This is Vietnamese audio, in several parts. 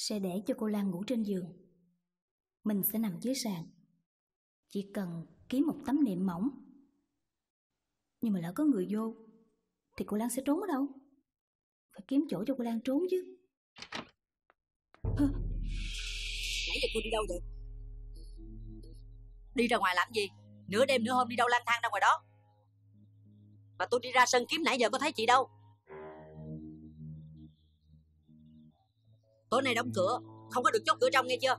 sẽ để cho cô Lan ngủ trên giường. Mình sẽ nằm dưới sàn. Chỉ cần kiếm một tấm nệm mỏng. Nhưng mà lỡ có người vô thì cô Lan sẽ trốn ở đâu? Phải kiếm chỗ cho cô Lan trốn chứ. Nãy giờ cô đi đâu vậy? Đi ra ngoài làm gì? Nửa đêm nửa hôm đi đâu lang thang ra ngoài đó? Mà tôi đi ra sân kiếm nãy giờ có thấy chị đâu. Tối nay đóng cửa, không có được chốt cửa trong nghe chưa?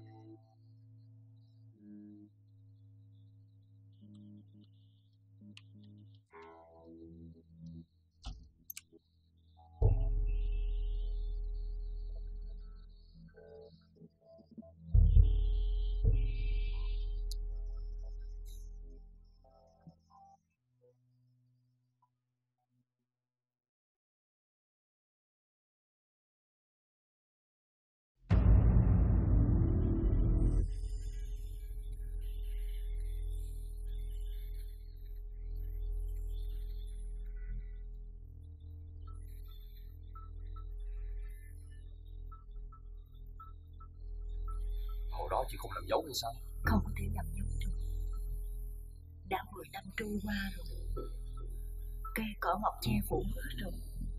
Hồi đó chị không làm dấu hay sao? Không có thể làm dấu được. Đã 10 năm trôi qua rồi. Cây cỏ mọc che phủ hết rồi.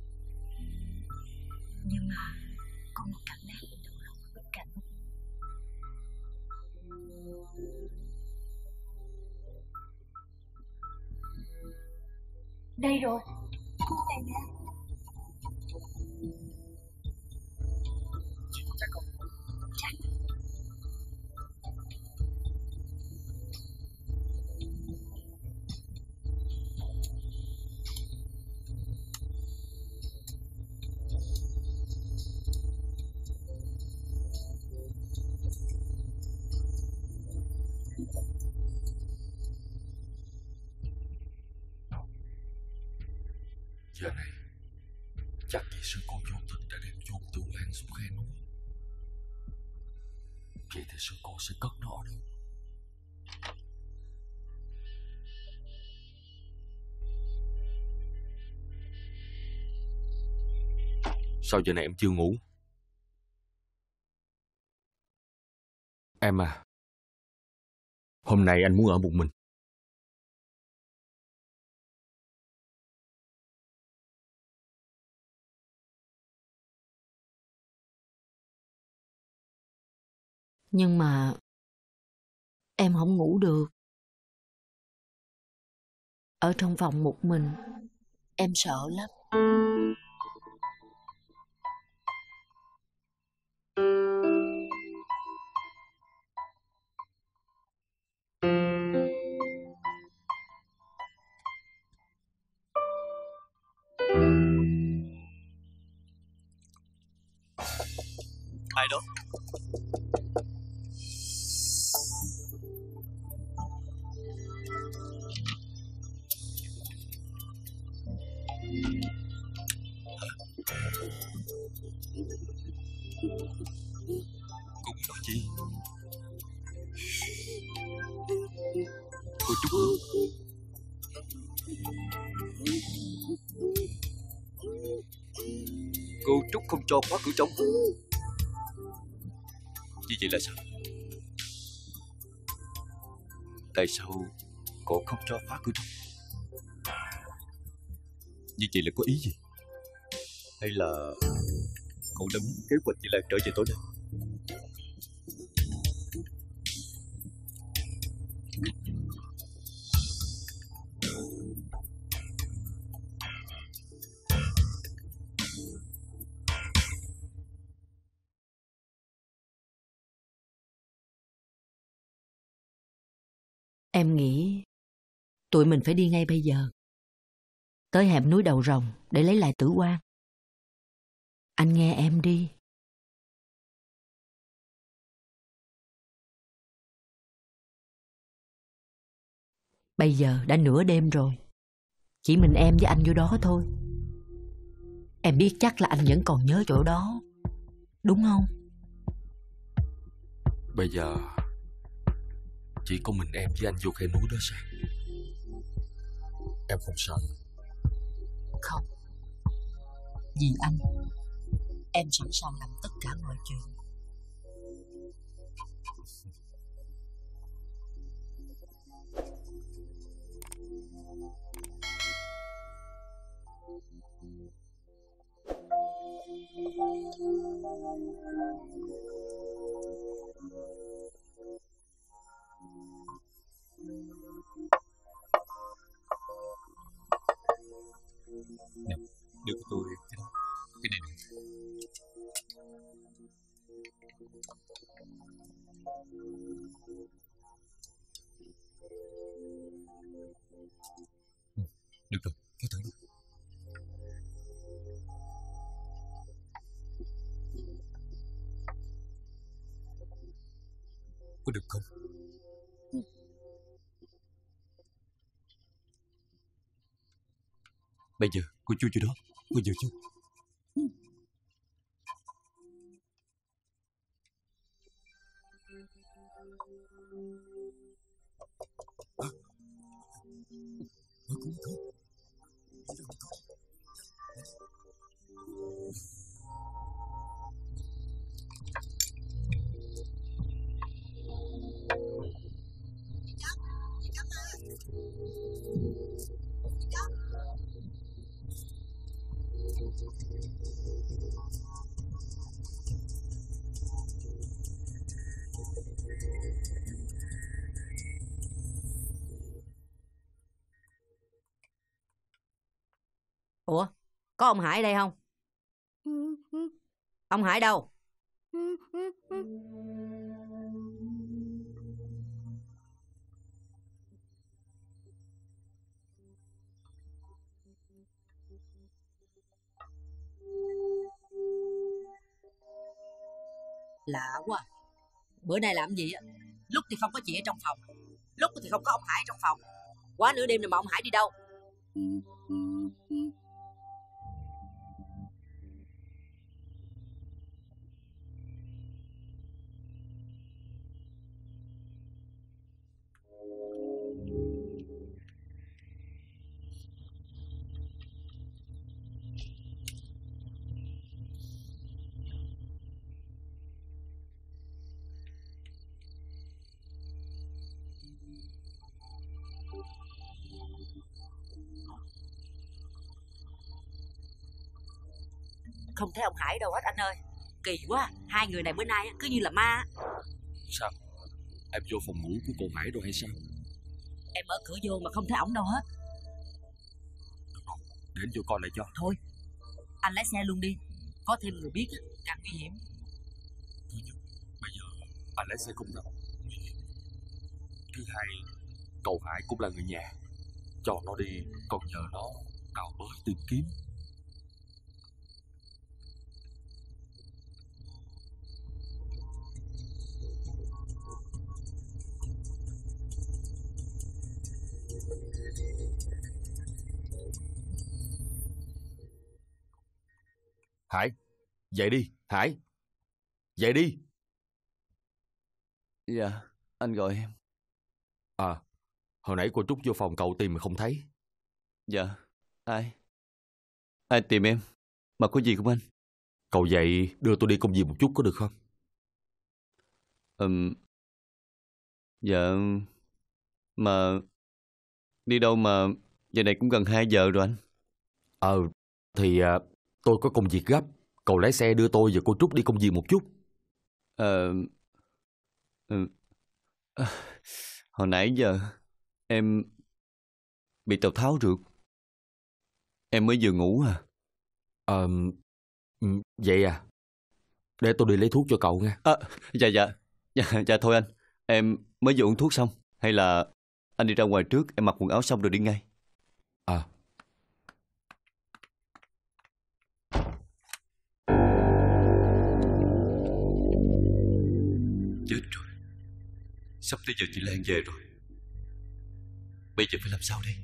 Nhưng mà có một cạnh nát bên đầu lòng ở bên cạnh. Đây rồi. Đây nè. Chắc không? Chắc. Giờ này chắc kỹ sư cô vô tình đã đem chôn Tiểu Lan xuống khe núi. Vậy thì sư cô sẽ cất nó ở đâu? Sao giờ này em chưa ngủ? Em à, hôm nay anh muốn ở một mình. Nhưng mà em không ngủ được. Ở trong phòng một mình, em sợ lắm. Ai đó? Cùng nói chi? Cô Trúc ơi. Cô Trúc không cho khóa cửa trong. Như vậy là sao? Tại sao cô không cho khóa cửa trong? Như vậy là có ý gì? Hay là cậu đã muốn kế hoạch chị Lan trở về tối nay? Em nghĩ tụi mình phải đi ngay bây giờ. Tới hẻm núi Đầu Rồng để lấy lại tử quan. Anh nghe em đi. Bây giờ đã nửa đêm rồi. Chỉ mình em với anh vô đó thôi. Em biết chắc là anh vẫn còn nhớ chỗ đó, đúng không? Bây giờ chỉ có mình em với anh vô khe núi đó sao? Em không sợ? Không. Vì anh, em sẵn sàng làm tất cả mọi chuyện Nè, đưa cho tôi cái đó. Cái này nè. Được rồi, cứ thử đi. Có được không? Bây giờ cô chui vô đó. Cô vừa chút. Ủa, có ông Hải đây không? Ông Hải đâu? Lạ quá. Bữa nay làm gì á? Lúc thì không có chị ở trong phòng, lúc thì không có ông Hải trong phòng. Quá nửa đêm rồi mà ông Hải đi đâu? Không thấy ông Hải đâu hết anh ơi. Kỳ quá, hai người này bữa nay cứ như là ma. Sao? Em vô phòng ngủ của cô Hải rồi hay sao? Em mở cửa vô mà không thấy ổng đâu hết. Để anh vô coi lại cho. Thôi, anh lái xe luôn đi. Có thêm người biết càng nguy hiểm. Thôi nhưng bây giờ anh lái xe không đâu. Thứ hai, cậu Hải cũng là người nhà. Cho nó đi, còn nhờ nó đào bới tìm kiếm. Hải, dậy đi, Hải. Dậy đi. Dạ, anh gọi em. À, hồi nãy cô Trúc vô phòng cậu tìm mà không thấy. Dạ, ai? Ai tìm em? Mà có gì không anh? Cậu dậy đưa tôi đi công viên một chút có được không? Dạ, mà đi đâu mà giờ này cũng gần 2 giờ rồi anh. Thì tôi có công việc gấp. Cậu lái xe đưa tôi và cô Trúc đi công viên một chút. Hồi nãy giờ em bị Tào Tháo rượt. Em mới vừa ngủ à. Vậy à? Để tôi đi lấy thuốc cho cậu nha. Dạ thôi anh. Em mới vừa uống thuốc xong. Hay là anh đi ra ngoài trước, em mặc quần áo xong rồi đi ngay. Chết rồi. Sắp tới giờ chị Lan về rồi. Bây giờ phải làm sao đây?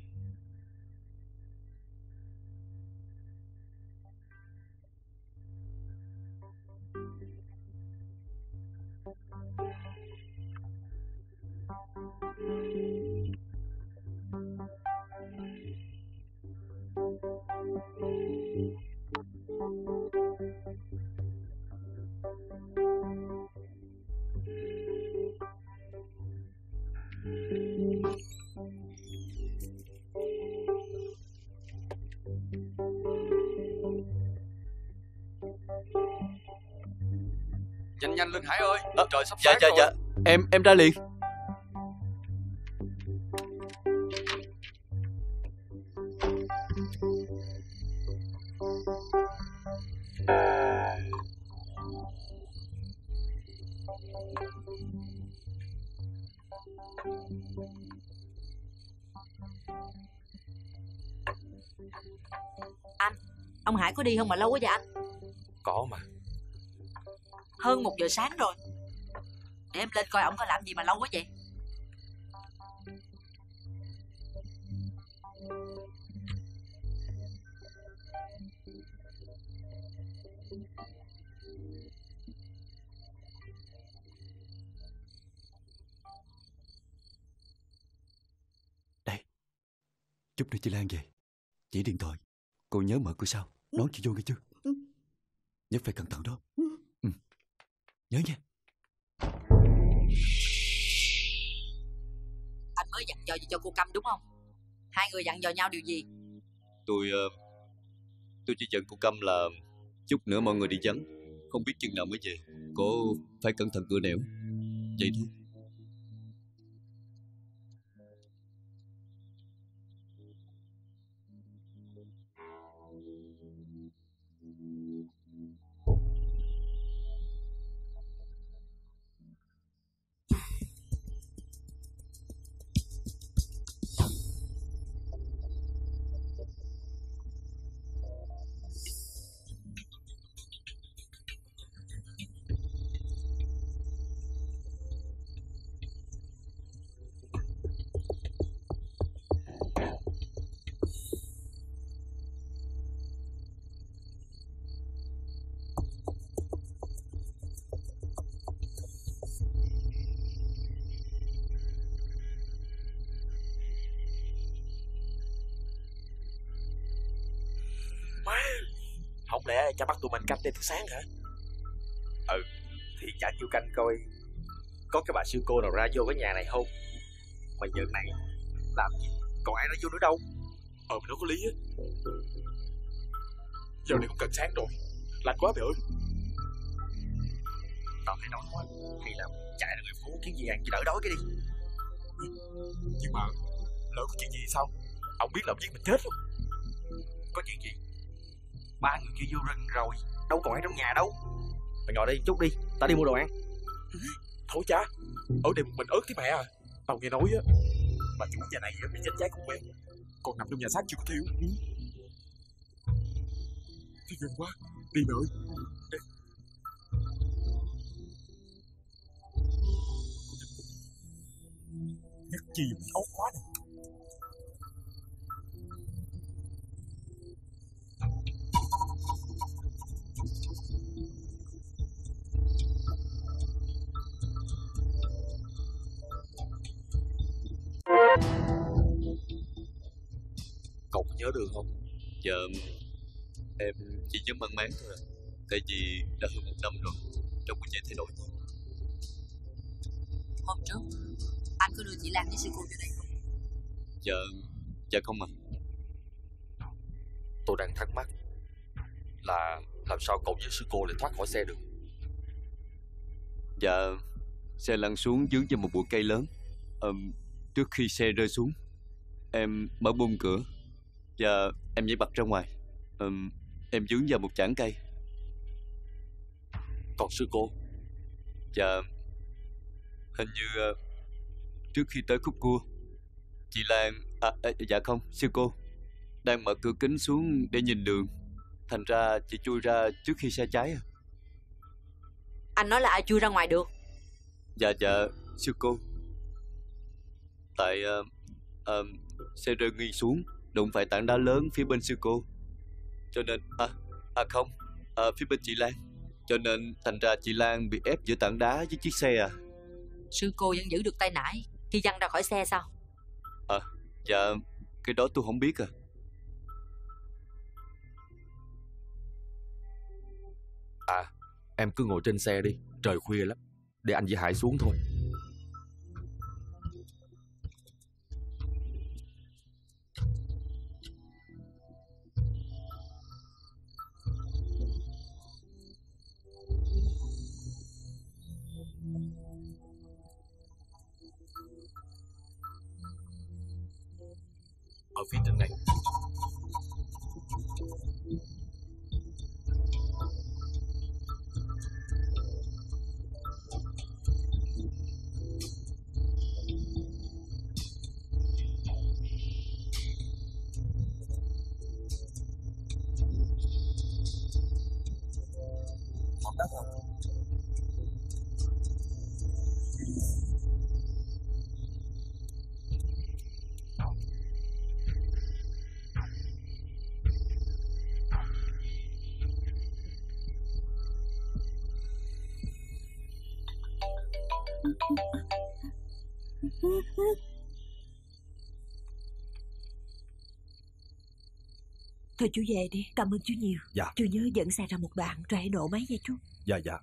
Nhanh nhanh lên Hải ơi, trời sắp Dạ sáng dạ rồi. dạ. Em ra liền. Ông Hải có đi không mà lâu quá vậy anh? Có mà. Hơn 1 giờ sáng rồi. Để em lên coi ổng có làm gì mà lâu quá vậy. Đây, chút nữa chị Lan về. Chỉ điện thoại, cô nhớ mở cửa sau đón chị vô nghe chưa? Nhớ phải cẩn thận đó. Nhớ nha. Anh mới dặn dò gì cho cô Câm đúng không? Hai người dặn dò nhau điều gì? Tôi chỉ giận cô Câm là chút nữa mọi người đi vắng, không biết chừng nào mới về. Cô phải cẩn thận cửa nẻo. Vậy thôi. Không lẽ cha bắt tụi mình canh đêm tới sáng hả? Thì chả chịu canh coi có cái bà sư cô nào ra vô cái nhà này không. Mà giờ này làm gì còn ai ra vô nữa đâu. Mình đâu có lý á. Giờ này cũng gần sáng rồi, lạnh quá mày ơi. Tao thấy đói quá, hay là chạy ra ngoài phố kiếm gì ăn cho đỡ đói cái đi. Nhưng mà lỡ có chuyện gì sao? Ông biết làm giết mình chết luôn. Có chuyện gì? 3 người kia vô rừng rồi, đâu còn ai trong nhà đâu. Mày ngồi đây chút đi, tao đi mua đồ ăn. Thôi cha, ở đây một mình ớt thế mẹ à. Tao nghe nói á, bà chủ nhà này bị chết cháy không quen, còn nằm trong nhà xác chưa có thiêu. Thì gần quá, đi mẹ ơi. Đi. Nhắc chi bị ốc quá nè. Cậu có nhớ đường không? Dạ, em chỉ nhớ mang máng thôi à. Tại vì đã hơn 1 năm rồi, đâu có dễ thay đổi gì. Hôm trước anh có đưa chị Lan với sư cô vô đây không? Dạ không ạ. Tôi đang thắc mắc là làm sao cậu với sư cô lại thoát khỏi xe được? Dạ, xe lăn xuống dướng vào một bụi cây lớn. Trước khi xe rơi xuống, em mở bung cửa và em nhảy bật ra ngoài. Em dướng vào một chảng cây. Còn sư cô? Dạ, hình như trước khi tới khúc cua, chị Lan dạ không, sư cô đang mở cửa kính xuống để nhìn đường, thành ra chị chui ra trước khi xe cháy à. Anh nói là ai chui ra ngoài được? Dạ sư cô. Tại xe rơi nghiêng xuống, đụng phải tảng đá lớn phía bên sư cô, cho nên không, phía bên chị Lan, cho nên thành ra chị Lan bị ép giữa tảng đá với chiếc xe à. Sư cô vẫn giữ được tay nải khi văng ra khỏi xe sao? Dạ, cái đó tôi không biết à. Em cứ ngồi trên xe đi, trời khuya lắm, để anh với Hải xuống thôi. ở phía trên này. Hòn đất rồi. Thôi chú về đi, cảm ơn chú nhiều. Dạ. Chú nhớ dẫn xe ra một đoạn rồi hãy nổ máy nha chú. Dạ dạ.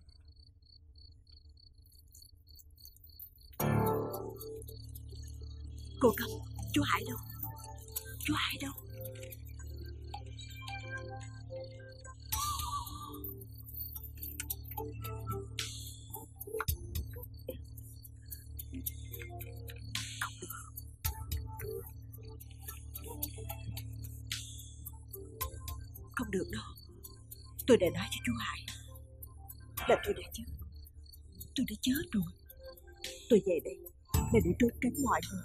Cô Công, chú Hải đâu? Chú Hải đâu? Không được đâu. Tôi đã nói cho chú Hải là tôi đã chết. Tôi đã chết rồi. Tôi về đây là để trốn tránh mọi người.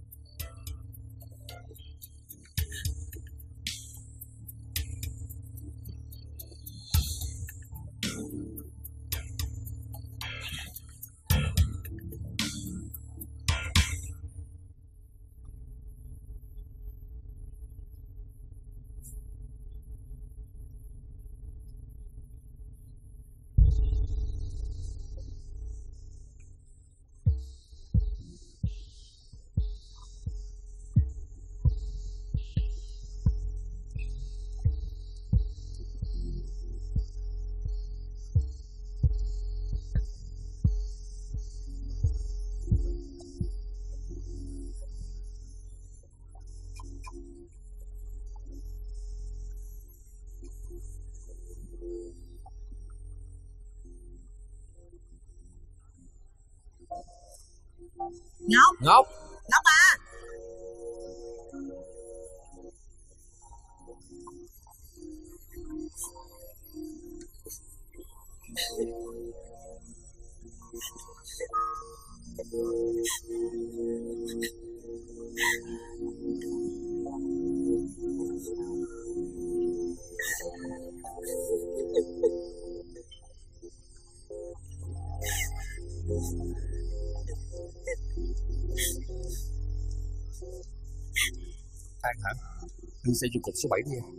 Ngọc, Ngọc. Ngọc à. An hả? Đưa xe vô cục số 7 đi em.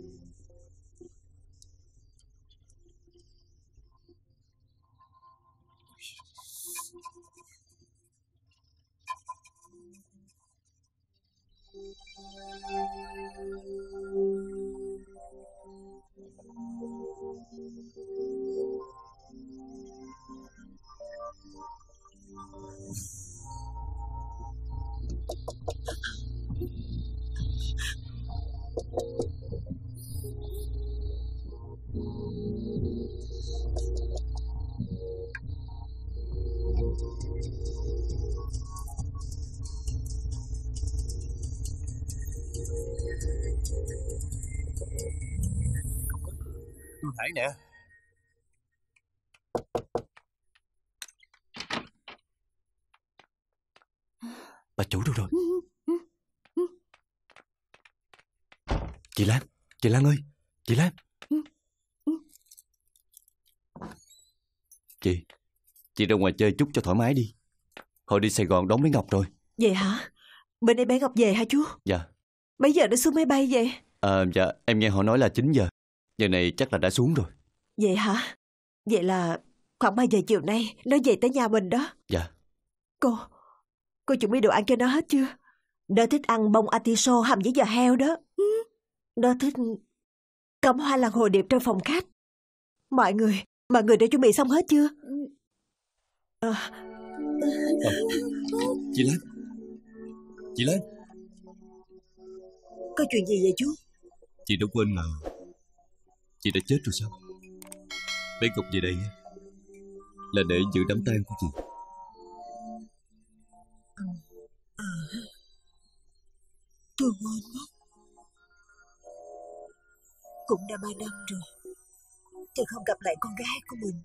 Tôi Hải nè. Bà chủ đâu rồi? Chị Lan ơi, chị Lan. Chị ra ngoài chơi chút cho thoải mái đi. Hồi đi Sài Gòn đón mấy Ngọc rồi. Vậy hả? Bên đây bé Ngọc về hả chú? Dạ. Mấy giờ nó xuống máy bay vậy? Dạ, em nghe họ nói là 9 giờ. Giờ này chắc là đã xuống rồi. Vậy hả? Vậy là khoảng 3 giờ chiều nay nó về tới nhà mình đó. Dạ. Cô chuẩn bị đồ ăn cho nó hết chưa? Nó thích ăn bông atiso hầm với giò heo đó. Nó thích cắm hoa lan hồ điệp trong phòng khách. Mọi người đã chuẩn bị xong hết chưa? Chị Lan. Có chuyện gì vậy chú? Chị đã quên mà. Chị đã chết rồi sao? Bé Ngọc về đây là để giữ đám tang của chị. Tôi quên mất. Cũng đã 3 năm rồi tôi không gặp lại con gái của mình.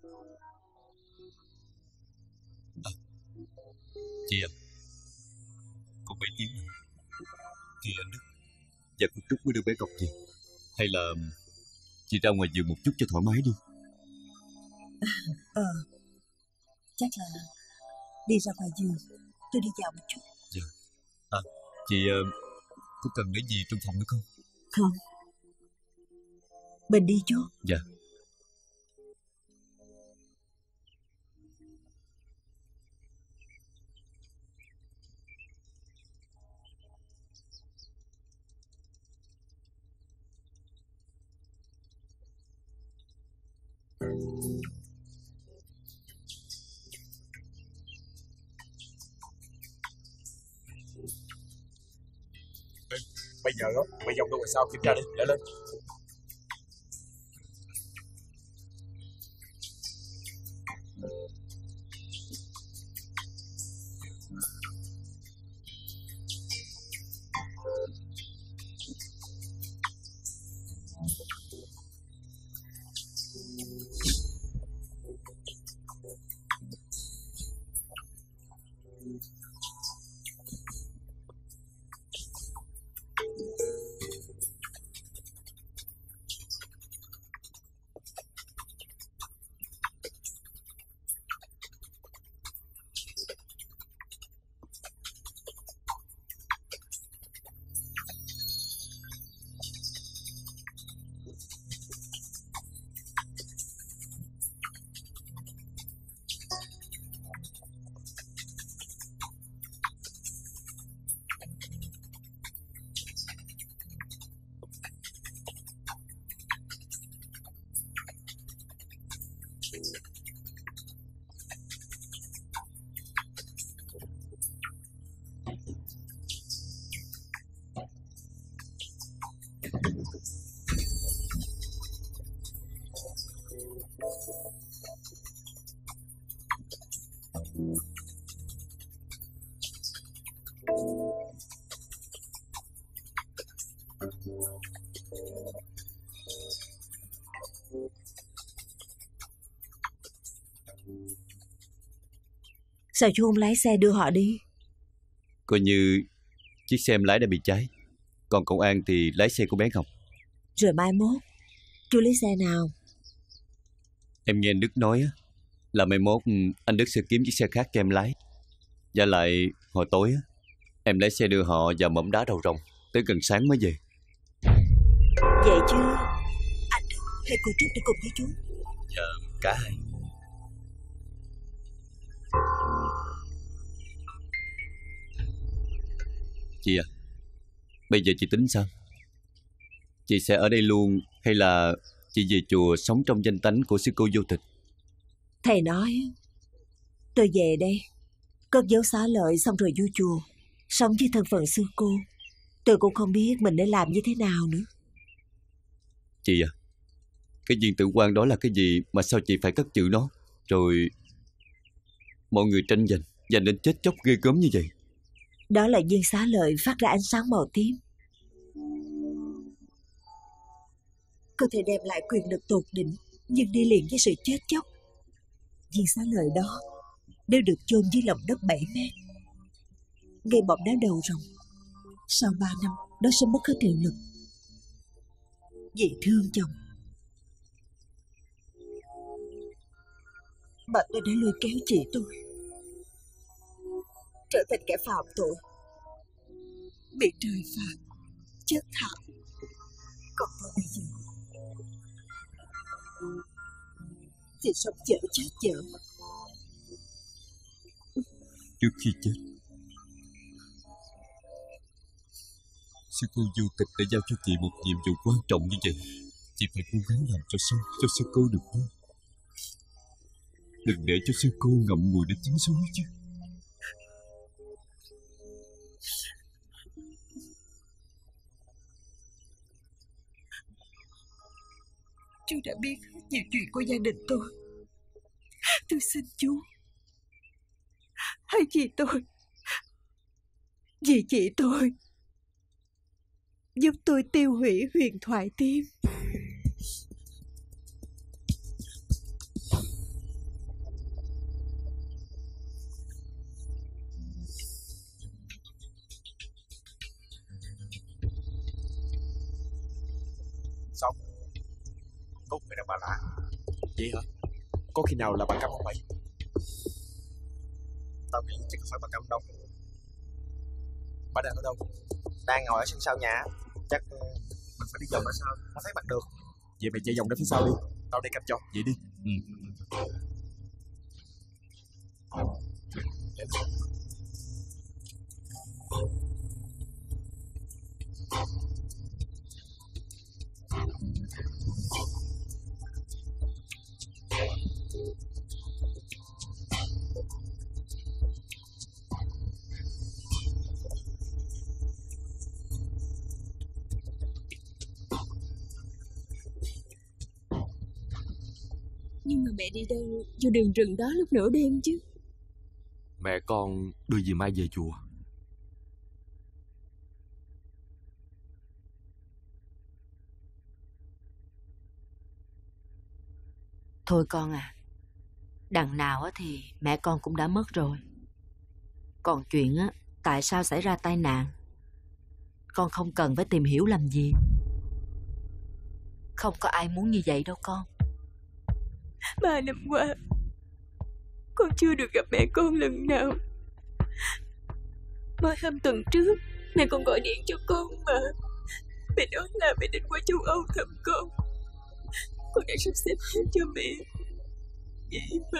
Chị à, còn 7 tiếng nữa thì anh Đức và cô Trúc mới đưa bé Ngọc về. Hay là chị ra ngoài vườn một chút cho thoải mái đi. Chắc là đi ra ngoài vườn, tôi đi dạo một chút. Dạ. Chị có cần lấy gì trong phòng nữa không? Không, mình đi chú. Dạ. Bây giờ đó, mày dòng đâu ngoài sau kiểm tra đi, để lên. Sao chú không lái xe đưa họ đi? Coi như chiếc xe em lái đã bị cháy, còn công an thì lái xe của bé Ngọc. Rồi mai mốt chú lấy xe nào? Em nghe anh Đức nói á, là mai mốt anh Đức sẽ kiếm chiếc xe khác cho em lái. Và lại hồi tối á, em lái xe đưa họ vào mỏm đá Đầu Rồng, tới gần sáng mới về. Vậy chứ anh Đức hay cô Trúc đi cùng với chú? Dạ, cả hai. Chị à, bây giờ chị tính sao? Chị sẽ ở đây luôn hay là chị về chùa sống trong danh tánh của sư cô Vô Tịch? Thầy nói tôi về đây cất giấu xá lợi xong rồi vô chùa sống với thân phận sư cô. Tôi cũng không biết mình nên làm như thế nào nữa. Chị à, cái viên tử quan đó là cái gì mà sao chị phải cất giữ nó? Rồi mọi người tranh giành và đến chết chóc ghê gớm như vậy. Đó là viên xá lợi phát ra ánh sáng màu tím, có thể đem lại quyền lực tột đỉnh, nhưng đi liền với sự chết chóc. Viên xá lợi đó nếu được chôn dưới lòng đất 7 mét, ngay bọt đá Đầu Rồng, sau 3 năm nó sẽ mất hết hiệu lực. Vì thương chồng mà tôi đã lôi kéo chị tôi trở thành kẻ phạm tội, bị trời phạt chết thảm. Còn tôi bây giờ thì sống dở chết dở. Trước khi chết, sư cô Vô Tịch đã giao cho chị một nhiệm vụ quan trọng như vậy. Chị phải cố gắng làm cho xong cho sư cô được vui. Đừng để cho sư cô ngậm ngùi đến trứng suối chứ. Chú đã biết nhiều chuyện của gia đình tôi. Tôi xin chú hãy vì tôi, vì chị tôi, giúp tôi tiêu hủy huyền thoại tim. có một người đàn bà lạ. Vậy hả? Có khi nào là bà Câm không vậy? Tao nghĩ chắc không phải bà Câm đâu. Bà đang ở đâu? Đang ngồi ở sân sau nhà. Chắc mình phải đi vòng ra sau mới thấy mặt được. Vậy mày chạy vòng ra phía sau đi, tao đi canh cho. Vậy đi. Nhưng mà mẹ đi đâu vô đường rừng đó lúc nửa đêm chứ? Mẹ con đưa dì Mai về chùa. Thôi con à, đằng nào á thì mẹ con cũng đã mất rồi. Còn chuyện á, tại sao xảy ra tai nạn, con không cần phải tìm hiểu làm gì. Không có ai muốn như vậy đâu con. 3 năm qua con chưa được gặp mẹ con lần nào. Mới hôm tuần trước mẹ con gọi điện cho con mà. Mẹ nói là mẹ định qua châu Âu thăm con. Con đã sắp xếp hết cho mẹ. Vậy mà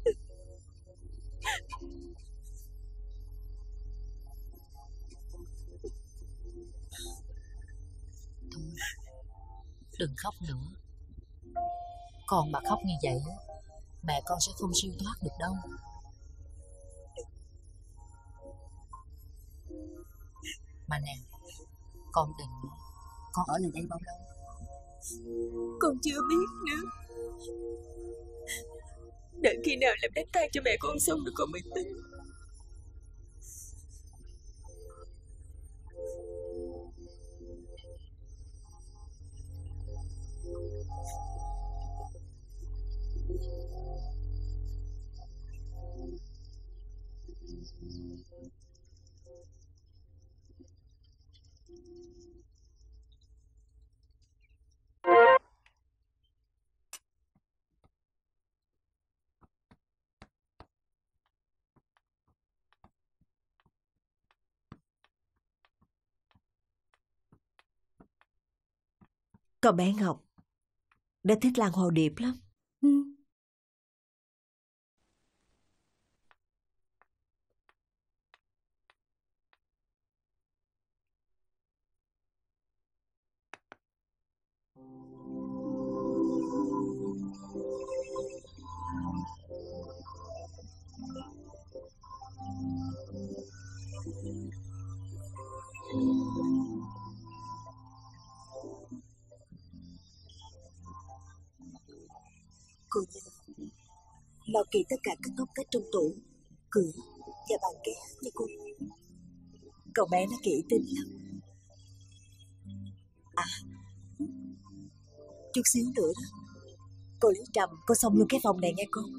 Thôi, đừng khóc nữa. Con mà khóc như vậy á, mẹ con sẽ không siêu thoát được đâu. Mà nè, con định con ở lại đây bao lâu? con chưa biết nữa. Đợi khi nào làm đám tang cho mẹ con xong rồi con mới tính. Con bé Ngọc đã thích lan hồ điệp lắm. Cô nhớ lau kỹ tất cả các ngóc ngách trong tủ, cửa và bàn ghế nha cô. Cậu bé nó kỹ tính lắm. À, chút xíu nữa đó, Cô lấy Trầm, cô xong luôn cái phòng này nghe cô.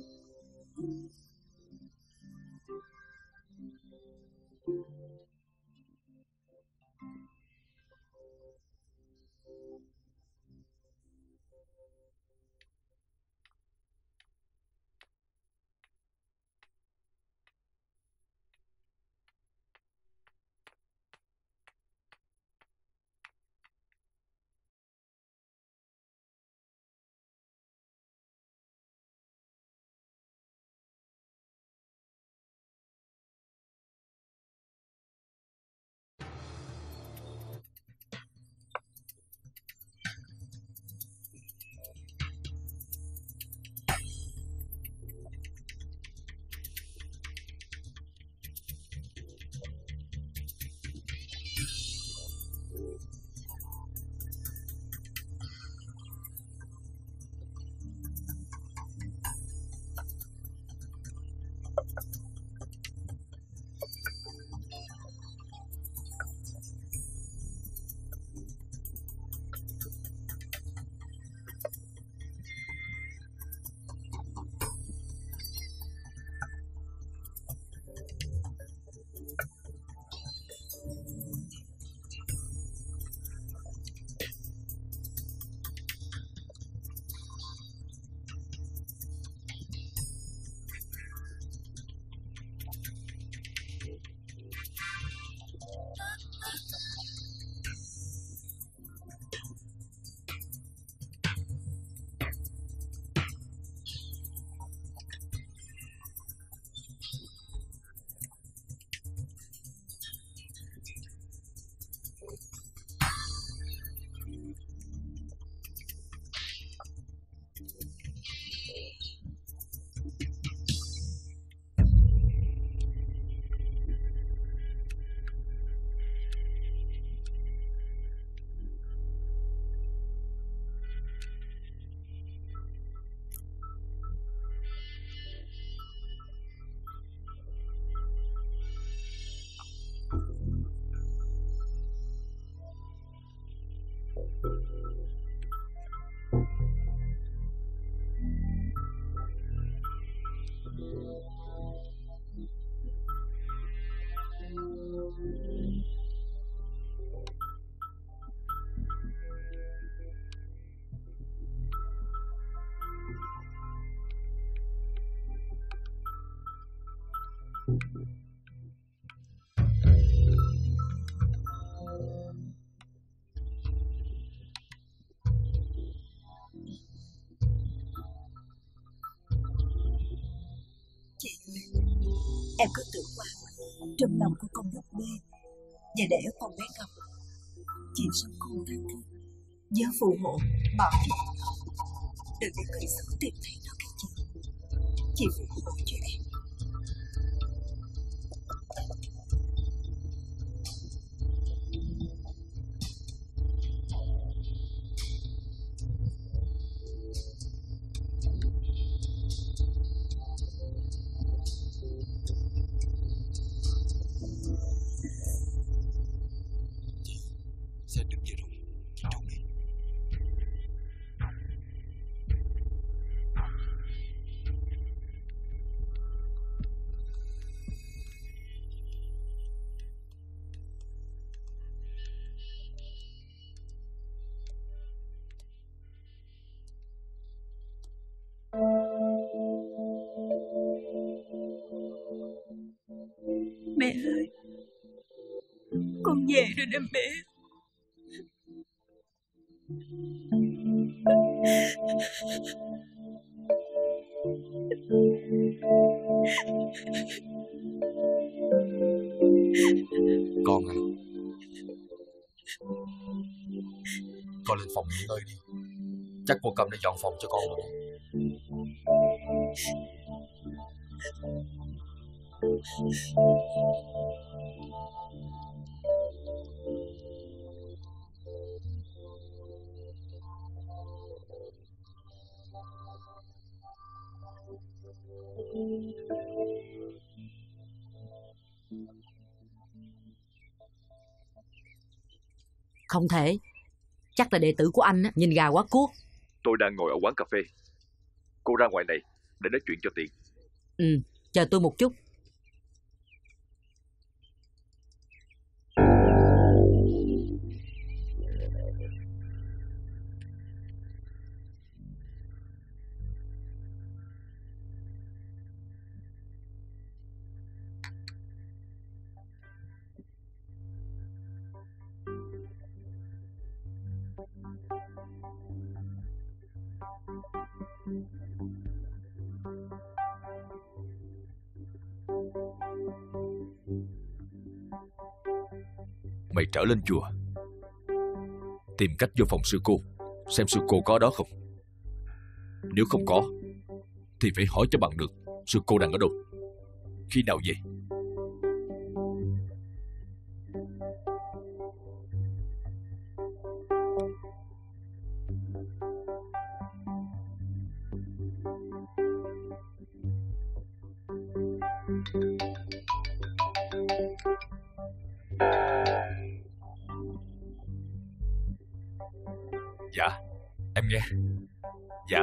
Chị ơi, em cứ tưởng qua trong lòng của con Ngọc Bê và để ở con bé Ngọc, chị sống khôn tha thứ, nhớ phù hộ bảo vệ nó, đừng để người xấu tìm thấy nó cái gì. Chị phù hộ cho em. Xe đừng về rồi, chị trốn đi. Mẹ ơi, con về rồi nè mẹ. Con à, con lên phòng nghỉ ngơi đi. Chắc cô Cầm đã dọn phòng cho con rồi. Không thể. Chắc là đệ tử của anh á, nhìn gà quá cuốc. Tôi đang ngồi ở quán cà phê. Cô ra ngoài này để nói chuyện cho tiện. Chờ tôi một chút. Mày trở lên chùa, tìm cách vô phòng sư cô, xem sư cô có đó không. Nếu không có thì phải hỏi cho bằng được sư cô đang ở đâu, khi nào về. Dạ, em nghe. Dạ,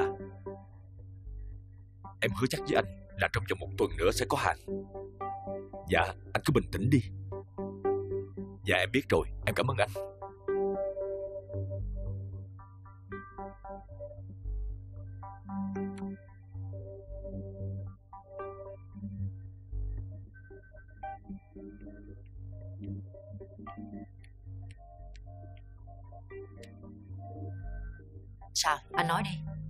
em hứa chắc với anh là trong vòng 1 tuần nữa sẽ có hàng. Dạ, anh cứ bình tĩnh đi. Dạ, em biết rồi, em cảm ơn anh. Sao? Anh nói đi.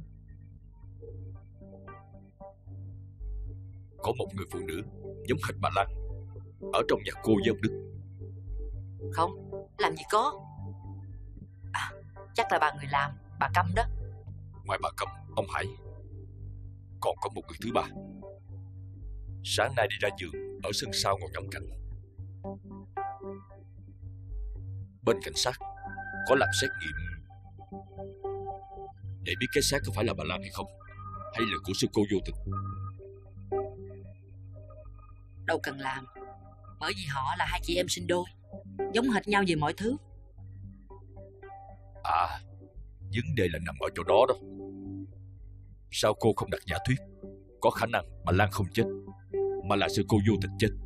Có một người phụ nữ giống hệt bà Lan ở trong nhà cô với ông Đức. Không, làm gì có. À, chắc là bà người làm, bà Câm đó. Ngoài bà Câm, ông Hải, còn có một người thứ ba. Sáng nay đi ra giường ở sân sau ngồi ngắm cảnh. Bên cảnh sát có làm xét nghiệm để biết cái xác có phải là bà Lan hay không, hay là của sư cô vô tình. Đâu cần làm, bởi vì họ là hai chị em sinh đôi, giống hệt nhau về mọi thứ. À, vấn đề là nằm ở chỗ đó đó. Sao cô không đặt giả thuyết có khả năng bà Lan không chết, mà là sư cô vô tình chết?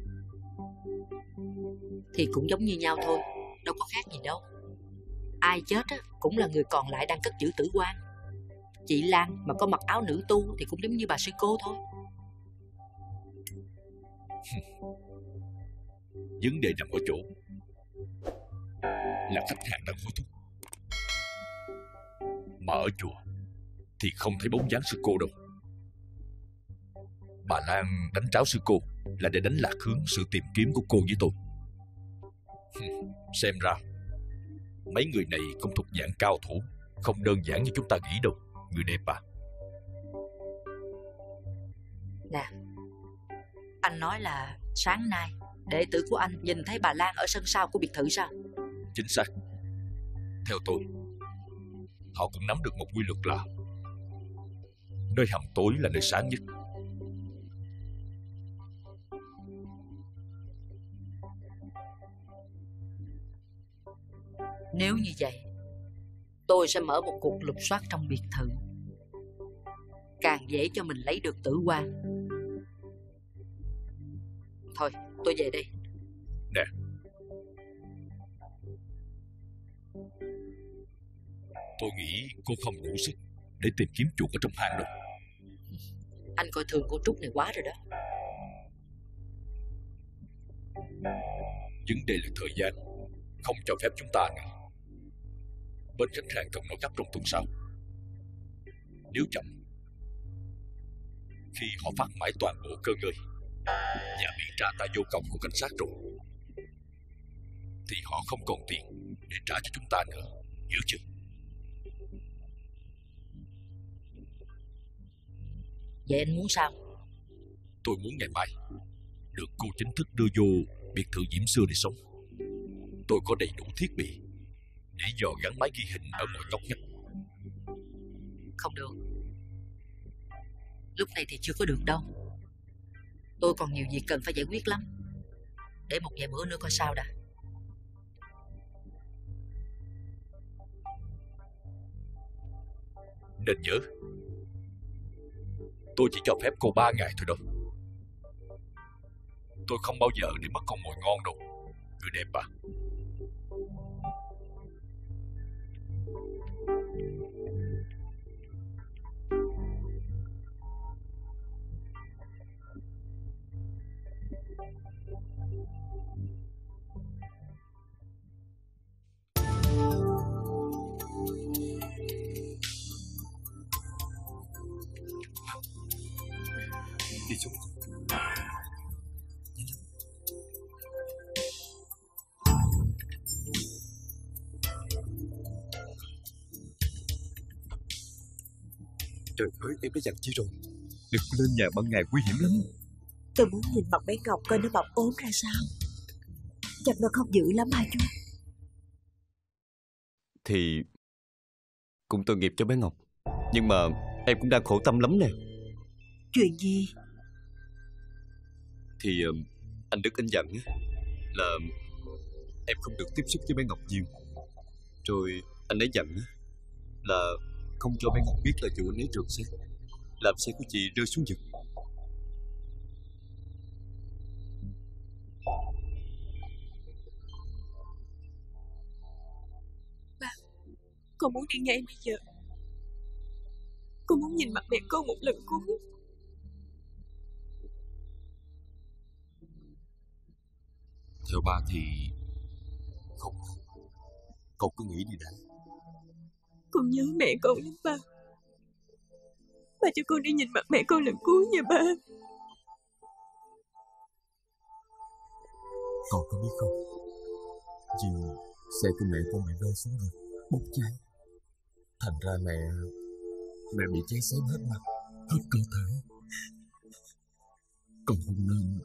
Thì cũng giống như nhau thôi, đâu có khác gì đâu. Ai chết á, cũng là người còn lại đang cất giữ tử quan. Chị Lan mà có mặc áo nữ tu thì cũng giống như bà sư cô thôi. Vấn đề nằm ở chỗ là khách hàng đang hối thúc, mà ở chùa thì không thấy bóng dáng sư cô đâu. Bà Lan đánh tráo sư cô là để đánh lạc hướng sự tìm kiếm của cô với tôi. Xem ra mấy người này cũng thuộc dạng cao thủ, không đơn giản như chúng ta nghĩ đâu, người đẹp à. Nè, anh nói là sáng nay đệ tử của anh nhìn thấy bà Lan ở sân sau của biệt thự sao? Chính xác. Theo tôi, họ cũng nắm được một quy luật là nơi hầm tối là nơi sáng nhất. Nếu như vậy, tôi sẽ mở một cuộc lục soát trong biệt thự, càng dễ cho mình lấy được tử quan. Thôi, tôi về đây. Nè, tôi nghĩ cô không đủ sức để tìm kiếm chuột ở trong hang đâu. Anh coi thường cô Trúc này quá rồi đó. Vấn đề là thời gian không cho phép chúng ta nữa. Bên khách hàng cần nội cấp trong tuần sau. Nếu chậm, khi họ phát mãi toàn bộ cơ ngơi và bị tra tay vô cổng của cảnh sát rồi, thì họ không còn tiền để trả cho chúng ta nữa, hiểu chưa? Vậy anh muốn sao? Tôi muốn ngày mai được cô chính thức đưa vô biệt thự Diễm Xưa để sống. Tôi có đầy đủ thiết bị để dò gắn máy ghi hình ở mọi góc nhất. Không được. Lúc này thì chưa có được đâu. Tôi còn nhiều việc cần phải giải quyết lắm. Để một vài bữa nữa coi sao đã. Nên nhớ, tôi chỉ cho phép cô 3 ngày thôi đâu. Tôi không bao giờ để mất con mồi ngon đâu, người đẹp à. Đi xuống. Trời ơi, em đã dặn chi rồi. Đừng lên nhà ban ngày, nguy hiểm lắm. Tôi muốn nhìn mặt bé Ngọc coi nó bọc ốm ra sao. Chắc nó không dữ lắm hả chú? Thì cũng tội nghiệp cho bé Ngọc, nhưng mà em cũng đang khổ tâm lắm nè. Chuyện gì? Thì anh Đức anh dặn là em không được tiếp xúc với bé Ngọc nhiều. Rồi anh ấy dặn là không cho bé Ngọc biết là chủ anh ấy trượt xe, làm xe của chị rơi xuống vực. Ba, con muốn đi ngay bây giờ. Con muốn nhìn mặt mẹ con một lần cuối. Theo ba thì không. Cậu cứ nghĩ đi đã. Con nhớ mẹ con lắm ba. Ba cho con đi nhìn mặt mẹ con lần cuối nha ba. Con có biết không, vì xe của mẹ con bị rơi xuống vực, bốc cháy. Thành ra mẹ bị cháy xém hết mặt, hết cơ thể. Con không nên.